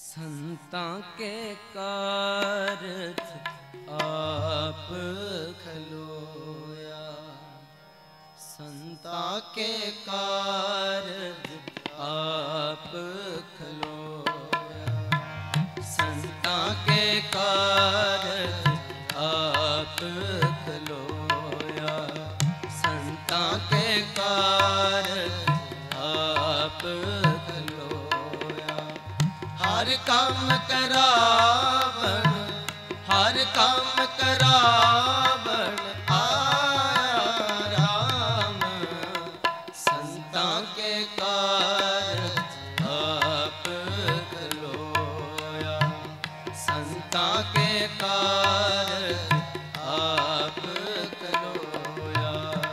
संतां के कारज आप खलोया, संतां के कारज आप खलोया, संतां के कारज आप खलोया, संतां के कारज आप खलोया। हर काम करावन, हर काम करावन आया राम, संतां के कारज आप खलोया, संतां के कारज आप खलोया।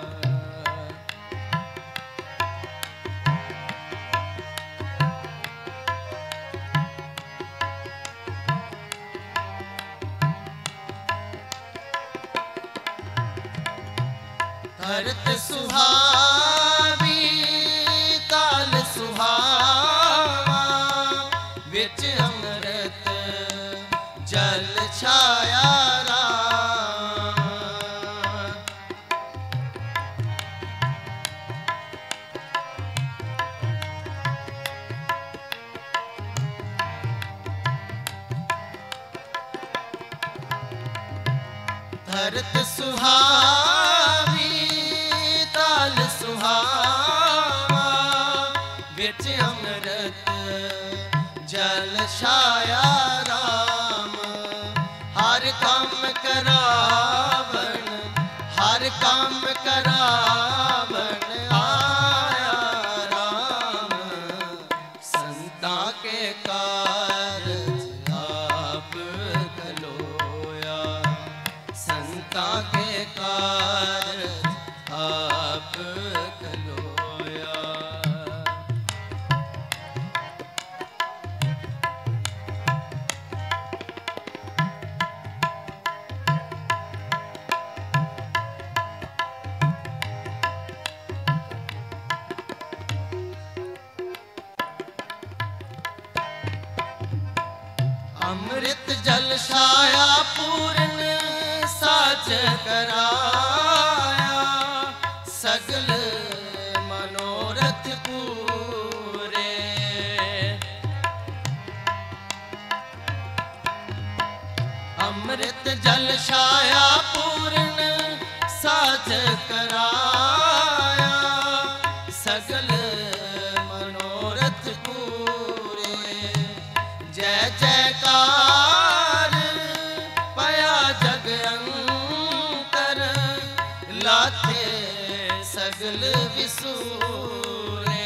धरत सुहावी ताल सुहावा, विच अमृत जल छाया राम। धरत सुहावी ताल सुहावा, विच अमृत जल छाया राम। हर काम करावन, हर काम करावन आया राम, संतां के कारज आप खलोया, संतां के कारज आप खलोया। अमृत जल छाया पूर्ण साज कराया, सगल मनोरथ पूरे। अमृत जल छाया पूर्ण साज कराया, सगल मनोरथ पूरे। जय जयकार पया जग अंतर, लाथे सगल विसूरे।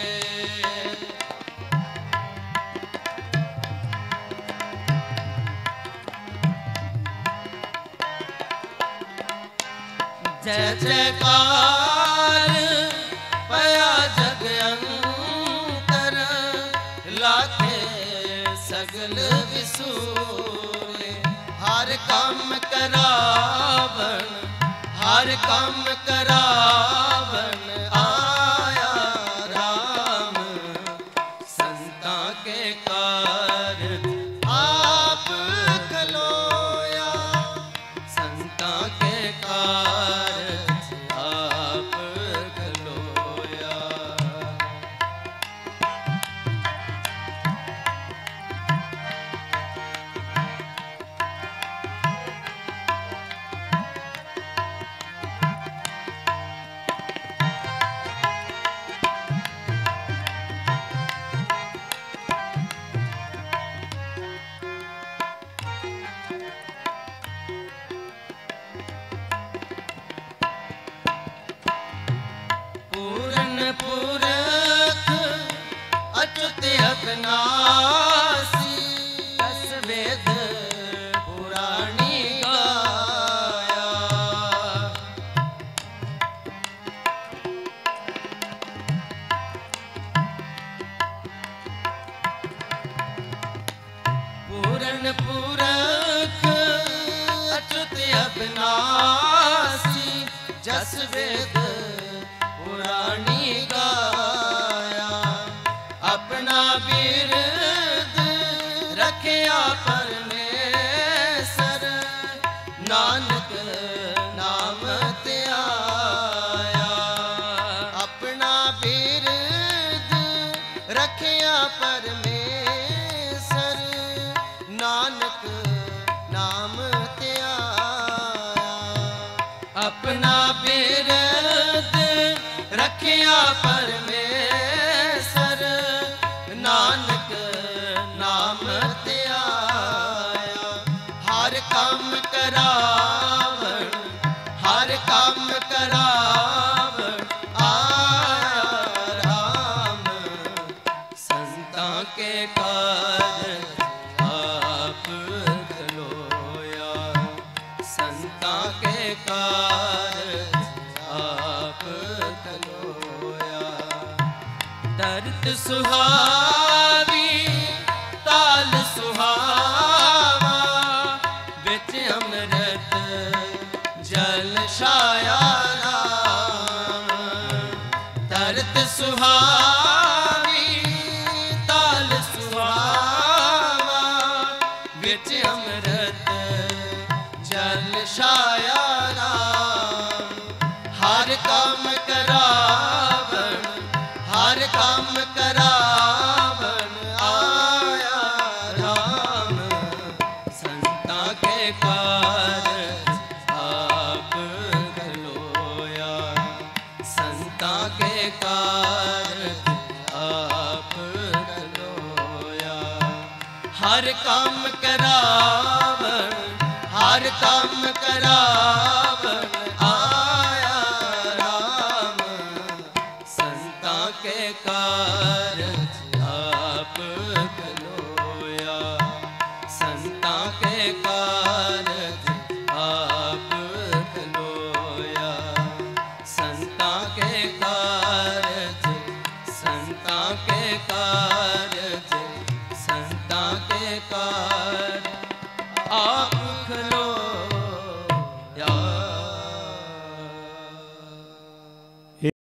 जय जयकार पया जग अंतर, लाथे सगल विसूरे। हर काम करावन, हर काम करावन आया राम, संतां के कारज आप खलोया, संतां के कारज आप खलोया। पूरन पुरख अच्युत अविनाशी, दस वेद पुराणी गाया। पूरन पुरख अच्युत अविनाशी, जस वेद पुराणी गाया। अपना बिरद रख परमेसर नानक नाम त्याया हर काम करावण हर काम करावण आया राम संतां के कारज आप खलोया संतां के कारज आप खलोया दर्द सुहावी ताल सुहावा बिच अमृत जल छाया राम दर्द सुहावी ताल सुहावा बिच अमृत जल छाया राम हर काम करावण हर काम करावण आया राम संतां के कारज आप खलोया संतां के कारज आप खलोया हर काम करावण हर काम करावण आया राम संतां के कारज आप